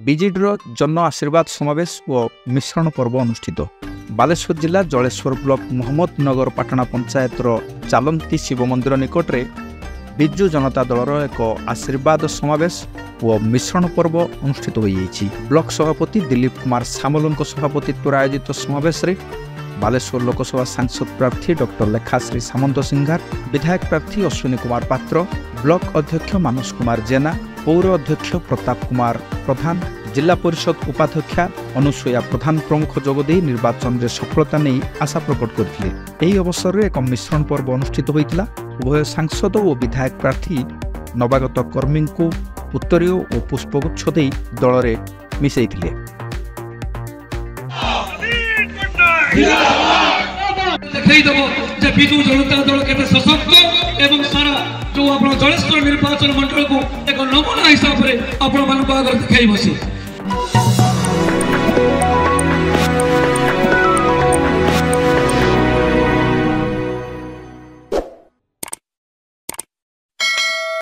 BJD Jan Ashirwad समावेश और मिश्रण पर्व अनुष्ठित। बालेश्वर जिला जलेश्वर ब्लॉक मोहम्मदनगर पाटना पंचायत चालंती शिव मंदिर निकट में बिजु जनता दलर एक आशीर्वाद समावेश और मिश्रण पर्व अनुष्ठित हो जाइछि। ब्लॉक सभापति दिलीप कुमार सामल सभापतित्व आयोजित समावेश रे बालेश्वर लोकसभा सांसद प्रार्थी डॉक्टर लेखाश्री सामंत सिंहार, विधायक प्रार्थी अश्विनी कुमार पात्र, ब्लॉक अध्यक्ष मानस जेना, पौर अध्यक्ष प्रताप कुमार प्रधान, जिला परिषद उपाध्यक्षा अनुषया प्रधान प्रमुख जोगदे निर्वाचन में सफलता नहीं आशा प्रकट करते। यह अवसर में एक मिश्रण पर्व अनुष्ठित होता। उभय सांसद और विधायक प्रार्थी नवागत कर्मी को उत्तरीय और पुष्पगुच्छ दे दल में मिसैथिले। बिजु जनता दल के सशक्त एवं सारा जो आप जलेश्वर निर्वाचन मंडल को एक नमूना हिसाब से आपण मान आगे देखा।